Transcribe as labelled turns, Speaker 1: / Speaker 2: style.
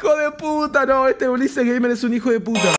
Speaker 1: hijo de puta! No, este Ulises Gamer es un hijo de puta.